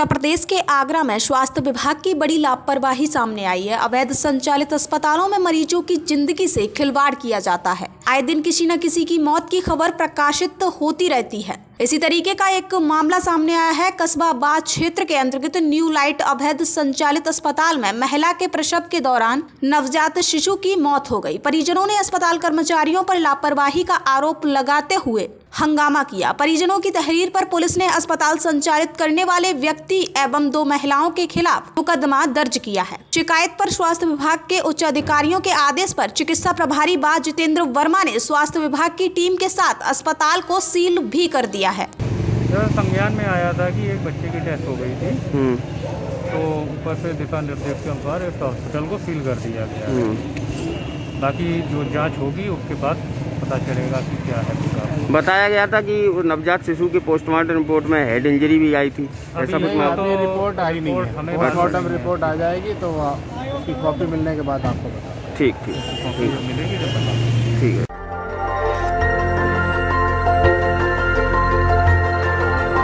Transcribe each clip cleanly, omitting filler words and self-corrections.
उत्तर प्रदेश के आगरा में स्वास्थ्य विभाग की बड़ी लापरवाही सामने आई है। अवैध संचालित अस्पतालों में मरीजों की जिंदगी से खिलवाड़ किया जाता है। आए दिन किसी न किसी की मौत की खबर प्रकाशित होती रहती है। इसी तरीके का एक मामला सामने आया है। कस्बाबाद क्षेत्र के अंतर्गत न्यू लाइट अवैध संचालित अस्पताल में महिला के प्रसव के दौरान नवजात शिशु की मौत हो गई। परिजनों ने अस्पताल कर्मचारियों पर लापरवाही का आरोप लगाते हुए हंगामा किया। परिजनों की तहरीर पर पुलिस ने अस्पताल संचालित करने वाले व्यक्ति एवं 2 महिलाओं के खिलाफ मुकदमा दर्ज किया है। शिकायत पर स्वास्थ्य विभाग के उच्च अधिकारियों के आदेश पर चिकित्सा प्रभारी बा जितेंद्र वर्मा ने स्वास्थ्य विभाग की टीम के साथ अस्पताल को सील भी कर दिया है। संज्ञान में आया था कि एक बच्चे की डेथ हो गई थी, तो ऊपर से दिशा निर्देश के अनुसार इस हॉस्पिटल को सील कर दिया गया है। बाकी जो जांच होगी उसके बाद पता चलेगा कि क्या है। बताया गया था कि नवजात शिशु की पोस्टमार्टम रिपोर्ट में हेड इंजरी भी आई थी, ऐसा कुछ तो रिपोर्ट आई नहीं है। पोस्टमार्टम रिपोर्ट आ जाएगी तो उसकी कॉपी मिलने के बाद आपको बता। ठीक मिलेगी ठीक है।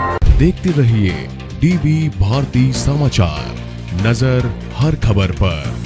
देखते रहिए डीबी भारती समाचार, नजर हर खबर पर।